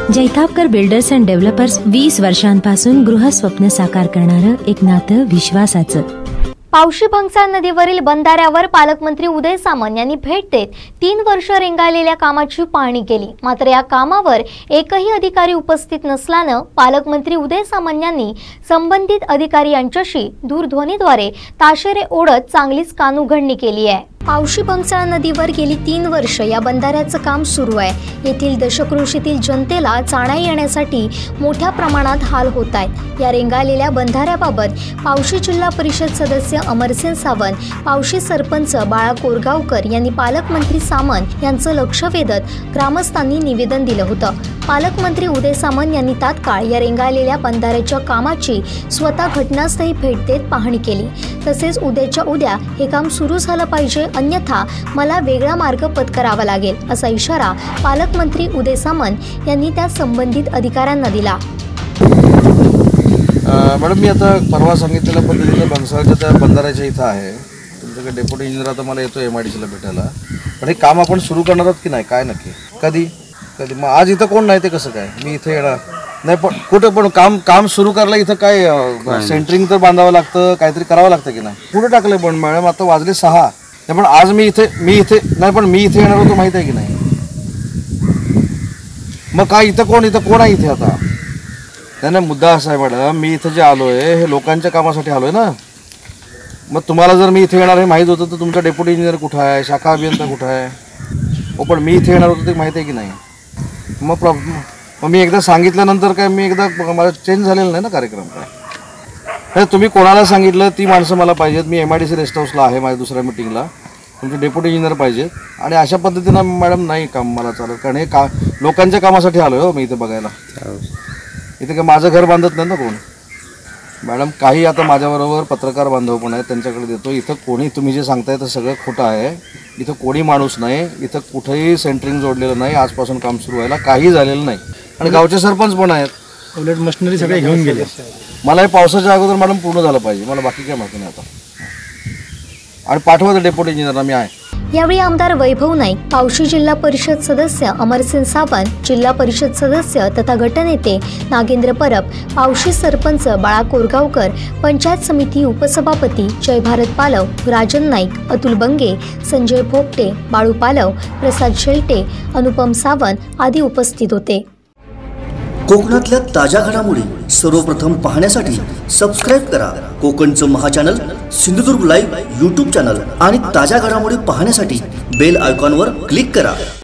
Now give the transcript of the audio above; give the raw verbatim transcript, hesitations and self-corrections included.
Jaitapkar builders and developers वीस वर्षांपासून गृहस्वप्न साकार करणारं एक नातं विश्वासाचं। पावशी भंगसाळ नदीवरील बंधाऱ्यावर पालकमंत्री उदय सामंत यांनी भेट देत तीन वर्ष रेंगाळलेल्या कामाची पाहणी केली। मात्र या कामावर एकही अधिकारी उपस्थित नसल्यानं पालकमंत्री उदय सामंत यांनी संबंधित अधिकारी यांच्याशी दूरध्वनीद्वारे ताशेरे ओढत चांगलीच कानउघडणी केली आहे। पावशी भंगसाळ नदीवर गेली तीन वर्ष या बंधाऱ्याचं काम सुरू आहे। येथील दशकृषीतील जनतेला जाण्या येण्यासाठी मोठ्या प्रमाणात हाल होत आहेत। या रेंगाळलेल्या बंधाऱ्याबाबत पावशी जिल्हा परिषद सदस्य अमरसिंग सावंत, पावशी सरपंच बाळा कोरगावकर यांनी पालकमंत्री सामंत यांचं लक्ष वेधत ग्रामस्थांनी निवेदन दिलं होतं। पालकमंत्री उदय सामंत यांनी तात्काळ या रेंगाळलेल्या बंधाऱ्याच्या कामाची स्वतः घटनास्थळी भेट देत पाहणी केली। तसेच उद्याच्या उद्या हे काम सुरू झालं पाहिजे, अन्यथा मला वेगळा मार्ग पत्करावा लागेल असा इशारा पालकमंत्री उदय सामंत यांनी त्या संबंधित अधिकाऱ्यांना दिला। मॅडम, मी आता परवा सांगितलेल्या पद्धतीने भंगसाळच्या त्या बंधाऱ्याच्या इथं आहे। तुमच्याकडे डेप्युटी इंजिनियर आता मला येतो एम आय डी सीला भेटायला, पण हे काम आपण सुरू करणार आहोत की नाही, काय नक्की, कधी कधी मग आज इथं कोण नाही ते कसं काय मी इथे येणार नाही, पण कुठं पण काम काम सुरू करायला इथं काय सेंटरिंग तर बांधावं लागतं, काहीतरी करावं लागतं की नाही, कुठं टाकलं पण मॅडम आता वाजले सहा, पण आज मी इथे मी इथे नाही पण मी इथे येणार होतो माहिती आहे की नाही, मग काय इथं कोण इथं कोण आहे इथे आता, नाही नाही मुद्दा असा आहे मॅडम, मी इथं जे आलोय हे लोकांच्या कामासाठी आलोय ना, मग तुम्हाला जर मी इथे येणार हे माहीत होतं तर तुमचा डेप्युटी इंजिनियर कुठं आहे, शाखा अभियंता कुठं आहे, हो पण मी इथे येणार होतो ते माहिती आहे की नाही, मग प्रॉब्लेम मग मी एकदा सांगितल्यानंतर काय मी एकदा मला चेंज झालेलं नाही ना कार्यक्रम, काय तुम्ही कोणाला सांगितलं ती माणसं मला पाहिजेत, मी M I D C rest हाऊसला आहे माझ्या दुसऱ्या मिटिंगला, तुमचे डेप्युटी इंजिनियर पाहिजेत, आणि अशा पद्धतीनं मॅडम नाही काम मला चालत, कारण हे का लोकांच्या कामासाठी आलो हो मी इथे बघायला, इथे काय माझं घर बांधत नाही ना कोण मॅडम, काही आता माझ्याबरोबर पत्रकार बांधव पण आहेत त्यांच्याकडे देतो, इथं कोणी तुम्ही जे सांगताय तर सगळं खोटं आहे, इथं कोणी माणूस नाही, इथं कुठेही सेंटरिंग जोडलेलं नाही, आजपासून काम सुरू व्हायला काही झालेलं नाही, आणि गावचे सरपंच पण आहेत, उलट मशिनरी सगळे घेऊन गेले, मला हे पावसाच्या अगोदर मॅडम पूर्ण झालं पाहिजे, मला बाकी काय माहिती नाही आता, आणि पाठवतं डेप्युटी इंजिनियर मी आहे। यावेळी आमदार वैभव नाईक, पावशी जिल्हा परिषद सदस्य अमरसिंग सावंत, जिल्हा परिषद सदस्य तथा गटनेते नागेंद्र परब, पावशी सरपंच बाळा कोरगावकर, पंचायत समिती उपसभापती जय भारत पालव, राजन नाईक, अतुल बंगे, संजय भोगटे, बाळू पालव, प्रसाद शेलटे, अनुपम सावंत आदी उपस्थित होते। कोकणातल्या ताज्या घडामोडी सर्वप्रथम पाहण्यासाठी सबस्क्राईब करा कोकणचं महाचॅनल सिंधुदुर्ग लाईव्ह यूट्यूब चॅनल, आणि ताज्या घडामोडी पाहण्यासाठी बेल आयकॉनवर क्लिक करा।